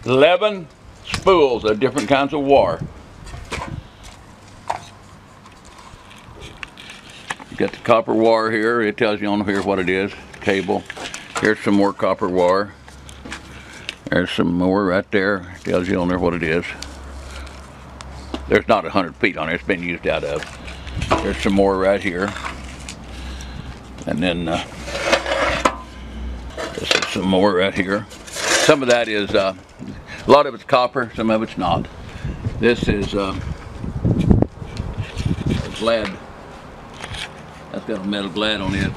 11 spools of different kinds of wire. You got the copper wire here. It tells you on here what it is. Cable. Here's some more copper wire. There's some more right there. It tells you on there what it is. There's not 100 feet on it. It's been used out of. There's some more right here. And then this is some more right here. Some of that is, a lot of it's copper, some of it's not. This is lead. That's got a metal glad on it.